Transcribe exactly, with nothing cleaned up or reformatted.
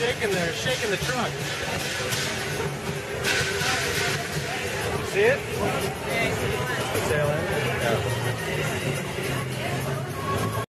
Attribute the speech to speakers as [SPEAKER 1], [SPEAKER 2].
[SPEAKER 1] shaking there, shaking the truck. See it? The tail end? Yeah.